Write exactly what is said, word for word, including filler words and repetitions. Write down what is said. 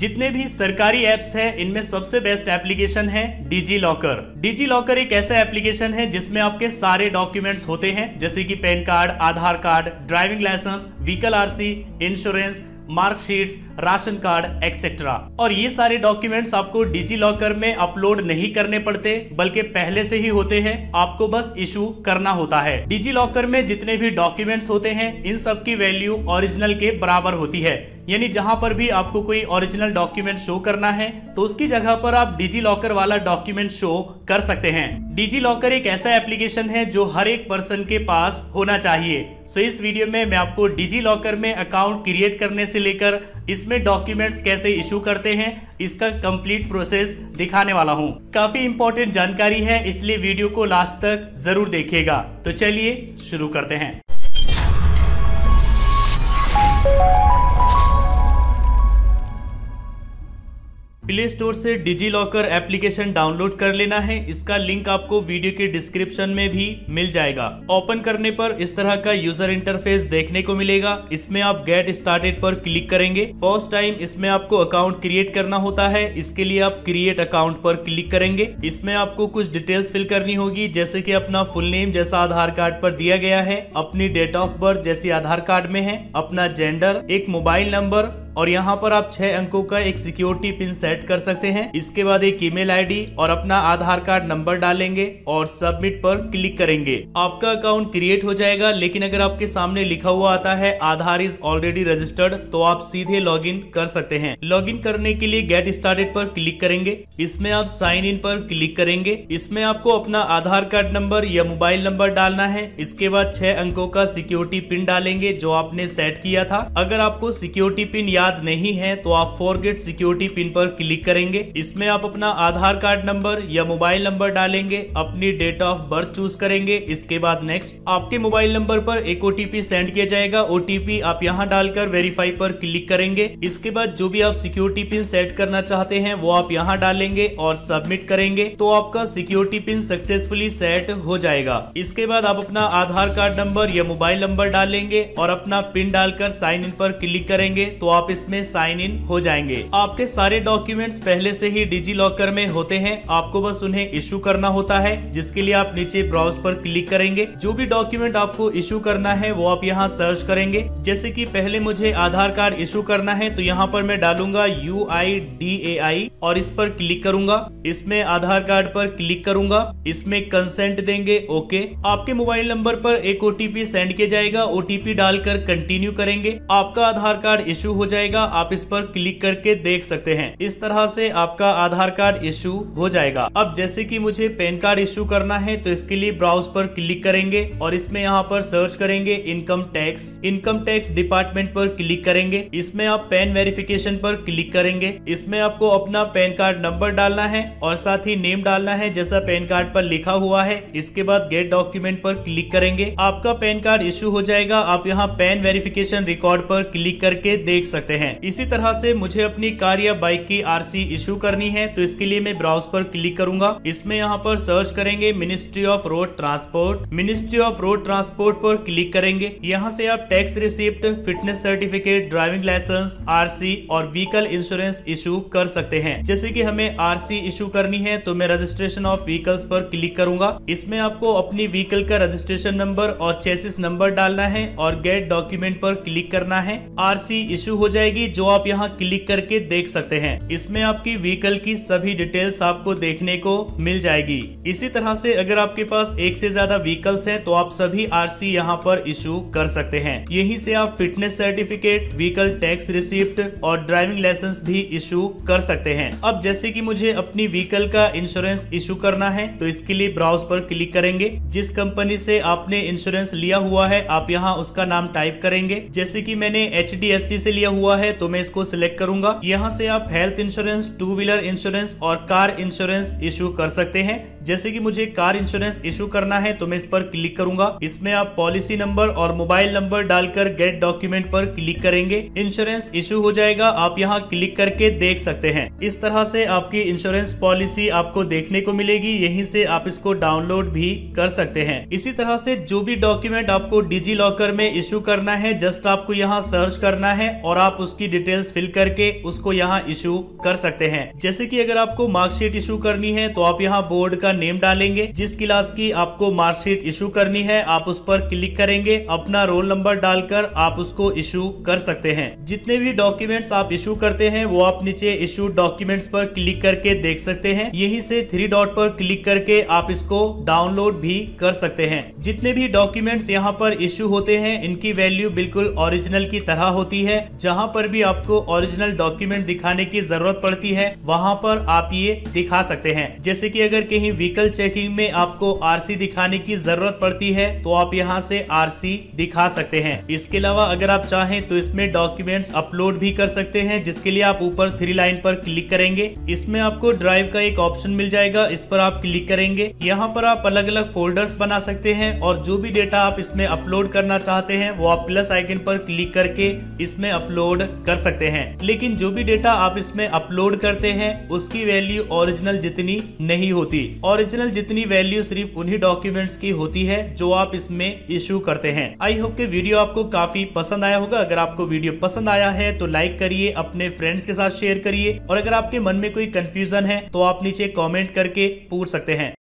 जितने भी सरकारी एप्स हैं इनमें सबसे बेस्ट एप्लीकेशन है डिजी लॉकर। डिजी लॉकर एक ऐसा एप्लीकेशन है जिसमें आपके सारे डॉक्यूमेंट्स होते हैं, जैसे कि PAN card, Aadhaar card, driving licence, vehicle RC, insurance, marksheets, ration card etcetera. और ये सारे डॉक्यूमेंट्स आपको डिजी लॉकर में अपलोड नहीं करने पड़ते, बल्कि पहले से ही होते हैं, आपको बस इशू करना होता है। डिजी लॉकर में जितने भी डॉक्यूमेंट्स होते हैं इन सब की वैल्यू ओरिजिनल के बराबर होती है, यानी जहां पर भी आपको कोई ओरिजिनल डॉक्यूमेंट शो करना है तो उसकी जगह पर आप डिजी लॉकर वाला डॉक्यूमेंट शो कर सकते हैं। डिजी लॉकर एक ऐसा एप्लीकेशन है जो हर एक पर्सन के पास होना चाहिए। सो इस वीडियो में मैं आपको डिजी लॉकर में अकाउंट क्रिएट करने से लेकर इसमें डॉक्यूमेंट्स कैसे इशू करते हैं इसका कंप्लीट प्रोसेस दिखाने वाला हूं। काफी इंपॉर्टेंट जानकारी है, इसलिए वीडियो को लास्ट तक जरूर देखिएगा। तो चलिए शुरू करते हैं। प्ले स्टोर से डिजी लॉकर एप्लीकेशन डाउनलोड कर लेना है। इसका लिंक आपको वीडियो के डिस्क्रिप्शन में भी मिल जाएगा। ओपन करने पर इस तरह का यूजर इंटरफेस देखने को मिलेगा। इसमें आप गेट स्टार्टेड पर क्लिक करेंगे। फर्स्ट टाइम इसमें आपको अकाउंट क्रिएट करना होता है, इसके लिए आप क्रिएट अकाउंट पर क्लिक करेंगे। इसमें आपको कुछ डिटेल्स फिल करनी होगी, जैसे कि अपना फुल नेम जैसा आधार कार्ड पर दिया गया है, अपनी डेट ऑफ बर्थ जैसी आधार कार्ड में है, अपना जेंडर, एक मोबाइल नंबर और यहाँ पर आप छह अंकों का एक सिक्योरिटी पिन सेट कर सकते हैं। इसके बाद एक ईमेल आईडी और अपना आधार कार्ड नंबर डालेंगे और सबमिट पर क्लिक करेंगे। आपका अकाउंट क्रिएट हो जाएगा। लेकिन अगर आपके सामने लिखा हुआ आता है आधार इज ऑलरेडी रजिस्टर्ड, तो आप सीधे लॉगिन कर सकते हैं। लॉगिन करने के लिए गेट स्टार्टेड पर क्लिक करेंगे। इसमें आप साइन इन पर क्लिक करेंगे। इसमें आपको अपना आधार कार्ड नंबर या मोबाइल नंबर डालना है। इसके बाद छह अंकों का सिक्योरिटी पिन डालेंगे जो आपने सेट किया था। अगर आपको सिक्योरिटी पिन याद नहीं है तो आप फॉरगेट सिक्योरिटी पिन पर क्लिक करेंगे। इसमें आप अपना आधार कार्ड नंबर या मोबाइल नंबर डालेंगे, अपनी डेट ऑफ बर्थ चूज करेंगे। इसके बाद नेक्स्ट, आपके मोबाइल नंबर पर एक ओटीपी सेंड किया जाएगा। ओटीपी आप यहां डालकर वेरीफाई पर क्लिक करेंगे। इसके बाद जो भी आप सिक्योरिटी पिन सेट करना चाहते हैं वो आप यहां डालेंगे और सबमिट करेंगे, तो आपका सिक्योरिटी पिन सक्सेसफुली सेट हो जाएगा। इसके बाद आप अपना आधार कार्ड नंबर या मोबाइल नंबर डालेंगे और अपना पिन डालकर साइन इन पर क्लिक करेंगे, तो आप इसमें साइन इन हो जाएंगे। आपके सारे डॉक्यूमेंट्स पहले से ही डिजी लॉकर में होते हैं, आपको बस उन्हें इशू करना होता है, जिसके लिए आप नीचे ब्राउज पर क्लिक करेंगे। जो भी डॉक्यूमेंट आपको इशू करना है वो आप यहाँ सर्च करेंगे। जैसे कि पहले मुझे आधार कार्ड इशू करना है, तो यहाँ पर मैं डालूंगा यू आई डी ए आई और इस पर क्लिक करूंगा। इसमें आधार कार्ड पर क्लिक करूंगा, इसमें कंसेंट देंगे, ओके। आपके मोबाइल नंबर पर एक ओटीपी सेंड किया जाएगा, ओटीपी डालकर कंटिन्यू करेंगे। आपका आधार कार्ड इशू हो जाएगा। आप इस पर क्लिक करके देख सकते हैं। इस तरह से आपका आधार कार्ड इशू हो जाएगा। अब जैसे कि मुझे पैन कार्ड इशू करना है, तो इसके लिए ब्राउज पर क्लिक करेंगे और इसमें यहाँ पर सर्च करेंगे income tax. Income tax department पर क्लिक करेंगे। इसमें आप पैन वेरिफिकेशन पर क्लिक करेंगे। इसमें आपको अपना पैन कार्ड नंबर डालना है और साथ ही नेम डालना है जैसा पैन कार्ड पर लिखा हुआ है। इसके बाद गेट डॉक्यूमेंट पर क्लिक करेंगे। आपका पैन कार्ड इशू हो जाएगा। आप यहाँ पैन वेरिफिकेशन रिकॉर्ड पर क्लिक करके देख सकते हैं। इसी तरह से मुझे अपनी कार या बाइक की आरसी इशू करनी है, तो इसके लिए मैं ब्राउज पर क्लिक करूंगा। इसमें यहाँ पर सर्च करेंगे ministry of road transport. Ministry of road transport पर क्लिक करेंगे। यहाँ से आप tax receipt, fitness certificate, driving licence, RC और व्हीकल इंश्योरेंस इशू कर सकते हैं। जैसे कि हमें आरसी इशू करनी है, तो मैं रजिस्ट्रेशन ऑफ व्हीकल्स पर क्लिक करूंगा। इसमें आपको अपनी व्हीकल का रजिस्ट्रेशन नंबर और चेसिस नंबर डालना है और गेट डॉक्यूमेंट पर क्लिक करना है। आरसी इशू हो जाएगी, जो आप यहाँ क्लिक करके देख सकते हैं। इसमें आपकी व्हीकल की सभी डिटेल्स आपको देखने को मिल जाएगी। इसी तरह से अगर आपके पास एक से ज्यादा व्हीकल्स हैं, तो आप सभी आरसी यहाँ पर इशू कर सकते हैं। यहीं से आप fitness certificate, vehicle tax receipt और ड्राइविंग लाइसेंस भी इशू कर सकते हैं। अब जैसे कि मुझे अपनी व्हीकल का इंश्योरेंस इशू करना है, तो इसके लिए ब्राउज पर क्लिक करेंगे। जिस कंपनी से आपने इंश्योरेंस लिया हुआ है, आप यहाँ उसका नाम टाइप करेंगे। जैसे कि मैंने एच डी एफ सी से लिया हुआ है, तो मैं इसको सिलेक्ट करूंगा। यहाँ से आप health insurance, two wheeler insurance और कार इंश्योरेंस इशू कर सकते हैं। जैसे कि मुझे कार इंश्योरेंस इशू करना है तो मैं इस पर क्लिक करूंगा। इसमें आप पॉलिसी नंबर और मोबाइल नंबर डालकर गेट डॉक्यूमेंट पर क्लिक करेंगे। इंश्योरेंस इशू हो जाएगा, आप यहाँ क्लिक करके देख सकते हैं। इस तरह से आपकी इंश्योरेंस पॉलिसी आपको देखने को मिलेगी। यहीं से आप इसको डाउनलोड भी कर सकते हैं। इसी तरह से जो भी डॉक्यूमेंट आपको डिजी लॉकर में इशू करना है, जस्ट आपको यहाँ सर्च करना है और आप उसकी डिटेल्स फिल करके उसको यहाँ इशू कर सकते हैं। जैसे कि अगर आपको मार्कशीट इशू करनी है तो आप यहाँ बोर्ड का नेम डालेंगे, जिस क्लास की आपको मार्कशीट इशू करनी है आप उस पर क्लिक करेंगे, अपना रोल नंबर डालकर आप उसको इशू कर सकते हैं। जितने भी डॉक्यूमेंट्स आप इशू करते हैं वो आप नीचे इशू डॉक्यूमेंट्स पर क्लिक करके देख सकते हैं। यहीं से थ्री डॉट पर क्लिक करके आप इसको डाउनलोड भी कर सकते हैं। जितने भी डॉक्यूमेंट्स यहाँ पर इशू होते हैं इनकी वैल्यू बिल्कुल ओरिजिनल की तरह होती है। जहाँ पर भी आपको ओरिजिनल डॉक्यूमेंट दिखाने की जरूरत पड़ती है वहाँ पर आप ये दिखा सकते हैं। जैसे कि अगर कहीं व्हीकल चेकिंग में आपको आरसी दिखाने की जरूरत पड़ती है तो आप यहाँ से आरसी दिखा सकते हैं। इसके अलावा अगर आप चाहें तो इसमें डॉक्यूमेंट्स अपलोड भी कर सकते हैं, जिसके लिए आप ऊपर थ्री लाइन पर क्लिक करेंगे। इसमें आपको ड्राइव का एक ऑप्शन मिल जाएगा, इस पर आप क्लिक करेंगे। यहाँ पर आप अलग अलग फोल्डर्स बना सकते हैं और जो भी डेटा आप इसमें अपलोड करना चाहते हैं वो आप प्लस आइकन पर क्लिक करके इसमें अपलोड कर सकते हैं। लेकिन जो भी डेटा आप इसमें अपलोड करते हैं उसकी वैल्यू ओरिजिनल जितनी नहीं होती। ओरिजिनल जितनी वैल्यू सिर्फ उन्हीं डॉक्यूमेंट्स की होती है जो आप इसमें इशू करते हैं। आई होप कि वीडियो आपको काफी पसंद आया होगा। अगर आपको वीडियो पसंद आया है तो लाइक करिए, अपने फ्रेंड्स के साथ शेयर करिए और अगर आपके मन में कोई कंफ्यूजन है तो आप नीचे कमेंट करके पूछ सकते हैं।